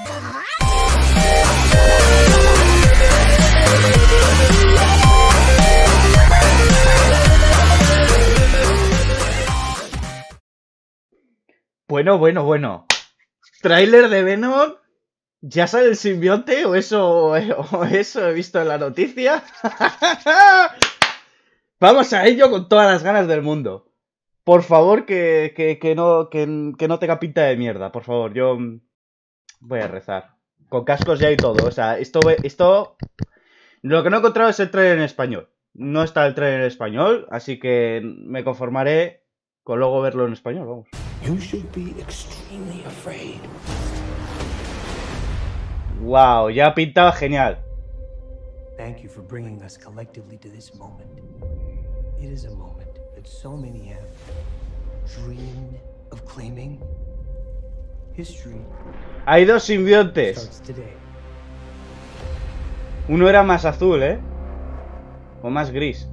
Bueno. ¿Tráiler de Venom? ¿Ya sale el simbionte? ¿O eso he visto en la noticia? Vamos a ello con todas las ganas del mundo. Por favor, que no tenga pinta de mierda. Por favor, yo voy a rezar. Con cascos ya y todo. O sea, esto... Lo que no he encontrado es el trailer en español. No está el trailer en español, así que me conformaré con luego verlo en español, vamos. Wow, ya pintaba genial. Thank you for bringing us collectively to this moment. It is a moment that so many have dreamed of claiming. History. Hay dos simbiontes. Uno era más azul, ¿eh? O más gris.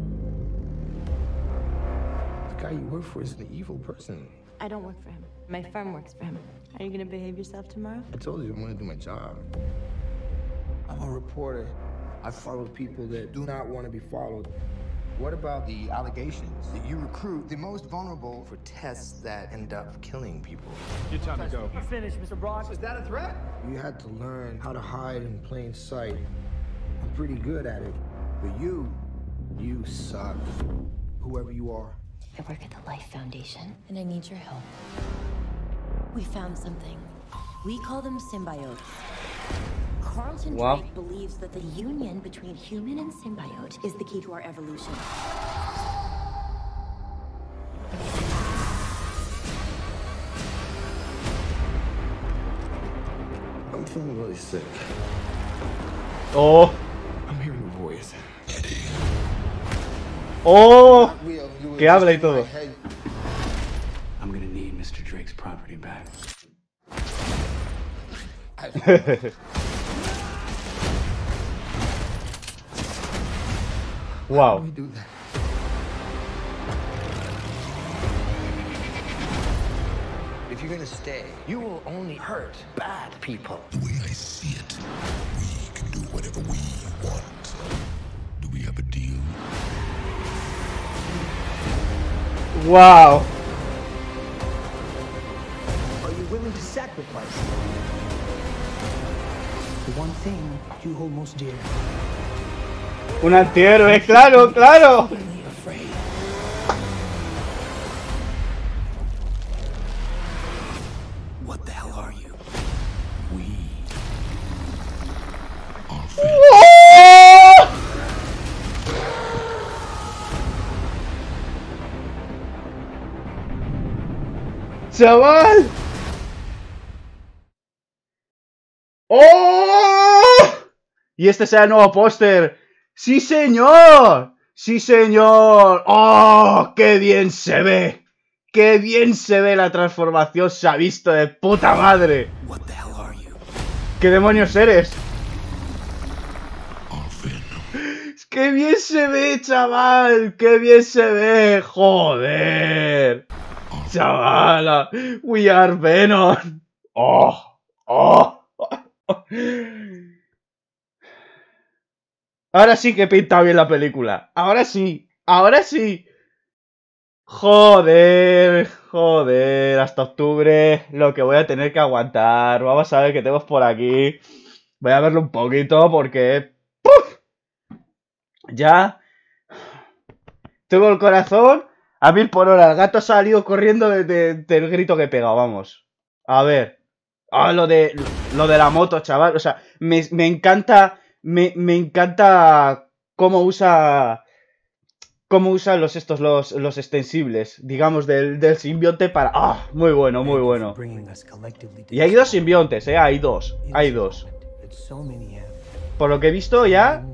The guy you work for is an evil person. I don't work for him. My firm works for him. Are you gonna behave yourself tomorrow? I told you I'm gonna do my job. I'm a reporter. I follow people that do not want to be followed. What about the allegations that you recruit the most vulnerable for tests that end up killing people? Your time to go. You finished, Mr. Brock. Is that a threat? You had to learn how to hide in plain sight. I'm pretty good at it. But you suck. Whoever you are. I work at the Life Foundation, and I need your help. We found something. We call them symbiotes. Carlton Drake believes that the union between human and symbiote is the key to our evolution. I'm feeling really sick. Oh. I'm hearing a voice. Oh. Que habla y todo. I'm gonna need Mr. Drake's property back. Wow. How do we do that? If you're gonna stay, you will only hurt bad people. The way I see it, we can do whatever we want. Do we have a deal? Wow. Are you willing to sacrifice the one thing you hold most dear? Un antihéroe, claro, claro. What the hell are you? We are ¡Oh! ¡Chaval! ¡Oh! Y este será el nuevo póster. ¡Sí, señor! ¡Sí, señor! ¡Oh! ¡Qué bien se ve! ¡Qué bien se ve la transformación! Se ha visto de puta madre. ¿Qué demonios eres? ¡Qué bien se ve, chaval! ¡Qué bien se ve! ¡Joder! ¡Chavala! ¡We are Venom! ¡Oh! ¡Oh! Ahora sí que pinta bien la película. Ahora sí. Ahora sí. Joder. Joder. Hasta octubre. Lo que voy a tener que aguantar. Vamos a ver qué tenemos por aquí. Voy a verlo un poquito porque... ¡puf! Ya. Tengo el corazón a 1000 por hora. El gato ha salido corriendo del grito que he pegado. Vamos. A ver. Ah, lo de la moto, chaval. O sea, me encanta... Me encanta cómo usa los extensibles, digamos, del simbionte para... ¡Ah! Muy bueno, muy bueno. Y hay dos simbiontes, hay dos. Hay dos. Por lo que he visto ya...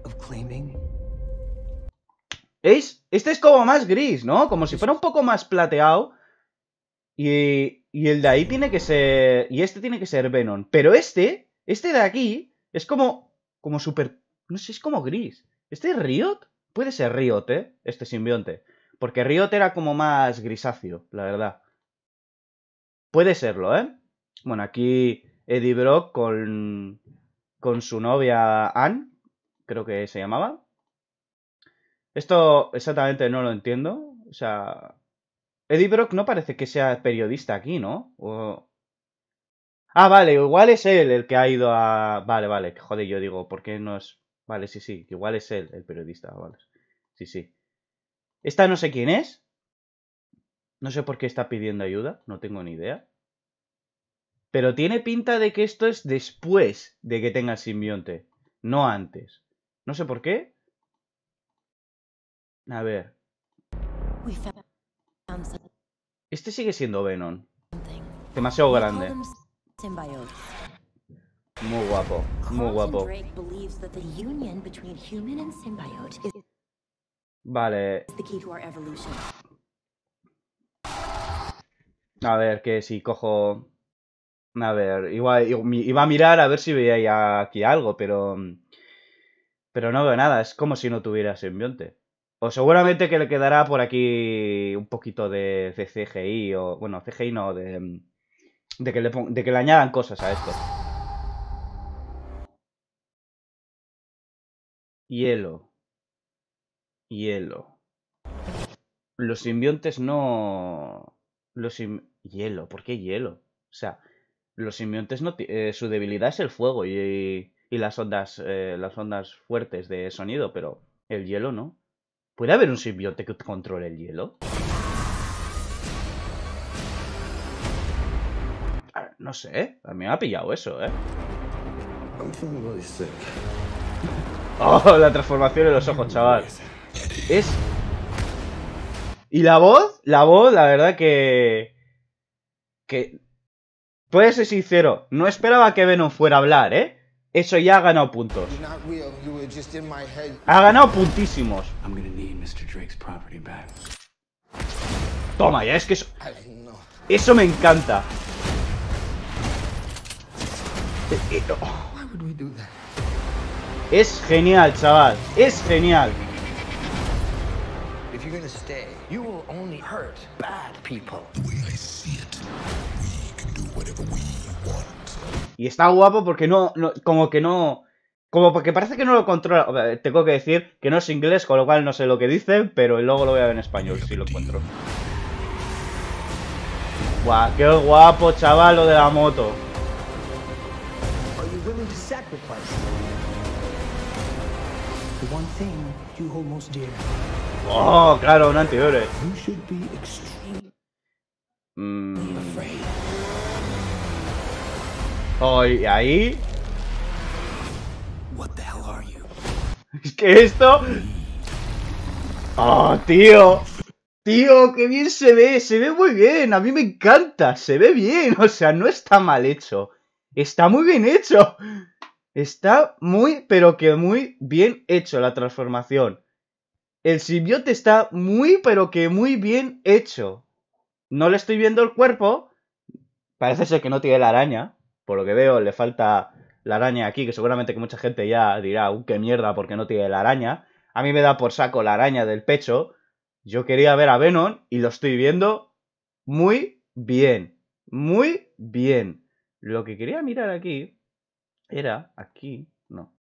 ¿Veis? Este es como más gris, ¿no? Como si fuera un poco más plateado. Y el de ahí tiene que ser... Y este tiene que ser Venom. Pero este de aquí es como súper... No sé, es como gris. ¿Este es Riot? Puede ser Riot, este simbionte. Porque Riot era como más grisáceo, la verdad. Puede serlo, Bueno, aquí Eddie Brock con su novia Anne, creo que se llamaba. Esto exactamente no lo entiendo. O sea, Eddie Brock no parece que sea periodista aquí, ¿no? Ah, vale, igual es él el que ha ido a... Vale, vale, joder, yo digo, ¿por qué no es...? Vale, sí, sí, igual es él el periodista, vale. Sí, sí. Esta no sé quién es. No sé por qué está pidiendo ayuda, no tengo ni idea. Pero tiene pinta de que esto es después de que tenga el simbionte, no antes. No sé por qué. A ver. We found something. Este sigue siendo Venom. Demasiado We call grande. them symbiotes. Muy guapo, muy Carlton guapo. Drake believes that the union between human and symbiote is Vale. the key to our evolution. A ver, que si cojo... A ver, igual, iba a mirar a ver si veía ya aquí algo, pero... Pero no veo nada, es como si no tuviera simbionte. O seguramente que le quedará por aquí un poquito de CGI, o... Bueno, CGI no, de que le añadan cosas a esto. Hielo. Hielo. Los simbiontes no... Hielo, ¿por qué hielo? O sea, los simbiontes no... su debilidad es el fuego y las ondas fuertes de sonido, pero el hielo no. ¿Puede haber un simbionte que controle el hielo? Ah, no sé, a mí me ha pillado eso, ¿eh? I'm feeling really sick. Oh, la transformación en los ojos, chaval. Es... Y la voz, la verdad que... Puede ser sincero, no esperaba que Venom fuera a hablar, ¿eh? Eso ya ha ganado puntos. You're not real. You were just in my head. Ha ganado puntísimos. I'm gonna need Mr. Drake's property back. Toma, ya es que eso, I didn't know. eso me encanta. Why would we do that? Es genial, chaval. Es genial. If you're gonna stay, you will only hurt bad people. The way I see it, we can do whatever we want. Y está guapo porque como que no... Como porque parece que no lo controla. O sea, tengo que decir que no es inglés, con lo cual no sé lo que dice, pero luego lo voy a ver en español si lo encuentro. Guau, qué guapo, chaval, lo de la moto. Are you willing to sacrifice the one thing you hold most dear? Oh, claro, un antihéroe. You should be extremely afraid. Oh, y ahí... What the hell are you? Es que esto... Oh, tío. Tío, qué bien se ve muy bien, a mí me encanta, se ve bien, o sea, no está mal hecho, está muy bien hecho, está muy, pero que muy bien hecho la transformación. El simbionte está muy, pero que muy bien hecho. No le estoy viendo el cuerpo, parece ser que no tiene la araña, por lo que veo le falta la araña aquí, que seguramente que mucha gente ya dirá, qué mierda, porque no tiene la araña. A mí me da por saco la araña del pecho. Yo quería ver a Venom y lo estoy viendo muy bien. Muy bien. Lo que quería mirar aquí era... Aquí... No.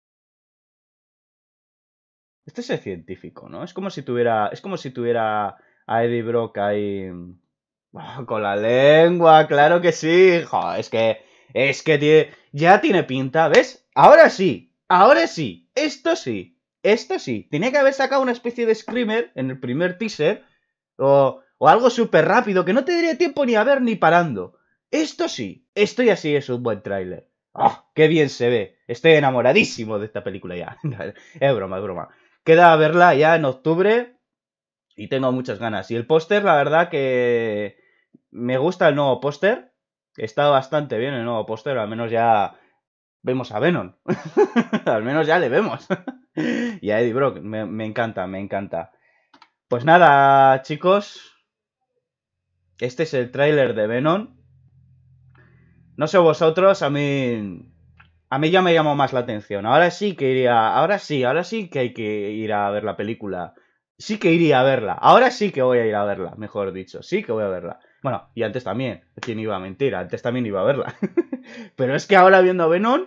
Este es el científico, ¿no? Es como si tuviera... Es como si tuviera a Eddie Brock ahí... Oh, con la lengua, claro que sí. Joder, es que tiene... Ya tiene pinta, ¿ves? Ahora sí. Ahora sí. Esto sí. Esto sí, tenía que haber sacado una especie de screamer en el primer teaser o algo súper rápido que no te daría tiempo ni a ver ni parando. Esto sí, esto ya sí es un buen tráiler. ¡Oh, qué bien se ve! Estoy enamoradísimo de esta película ya. Es broma, es broma. Queda verla ya en octubre y tengo muchas ganas. Y el póster, la verdad que me gusta el nuevo póster. Está bastante bien el nuevo póster, al menos ya vemos a Venom. Al menos ya le vemos. Y a Eddie Brock, me encanta, me encanta. Pues nada, chicos. Este es el tráiler de Venom. No sé vosotros, a mí ya me llamó más la atención. Ahora sí que iría, ahora sí que hay que ir a ver la película. Sí que iría a verla. Ahora sí que voy a ir a verla, mejor dicho. Sí que voy a verla. Bueno, y antes también. ¿Quién iba a mentir? Antes también iba a verla. Pero es que ahora viendo Venom...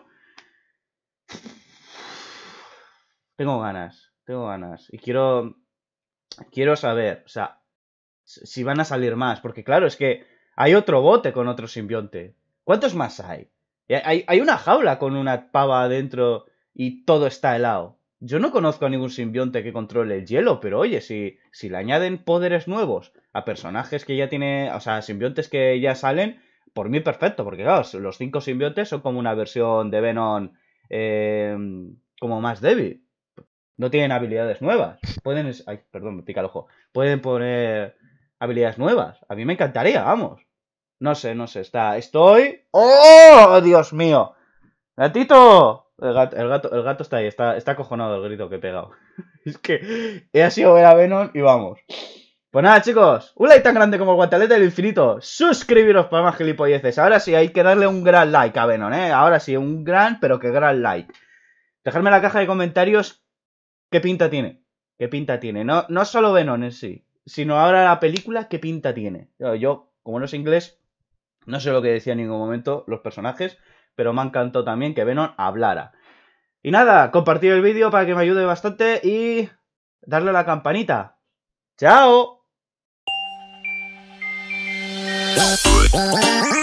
Tengo ganas. Y quiero saber, o sea, si van a salir más. Porque claro, es que hay otro bote con otro simbionte. ¿Cuántos más hay? Hay una jaula con una pava adentro y todo está helado. Yo no conozco a ningún simbionte que controle el hielo, pero oye, si le añaden poderes nuevos a personajes que ya tiene, o sea, simbiontes que ya salen, por mí perfecto, porque claro, los 5 simbiontes son como una versión de Venom como más débil. No tienen habilidades nuevas. Ay, perdón, me pica el ojo. Pueden poner habilidades nuevas. A mí me encantaría, vamos. No sé, estoy... ¡Oh, Dios mío! ¡Gatito! El gato está ahí, está acojonado el grito que he pegado. Es que he sido ver a Venom y vamos. Pues nada, chicos, un like tan grande como el guantelete del infinito. Suscribiros para más gilipolleces. Ahora sí, hay que darle un gran like a Venom, ¿eh? Ahora sí, un gran, pero que gran like. Dejadme en la caja de comentarios qué pinta tiene. No solo Venom en sí, sino ahora la película, qué pinta tiene. Yo, como no sé inglés, no sé lo que decía en ningún momento los personajes, pero me encantó también que Venom hablara. Y nada, compartir el vídeo para que me ayude bastante y darle a la campanita. ¡Chao!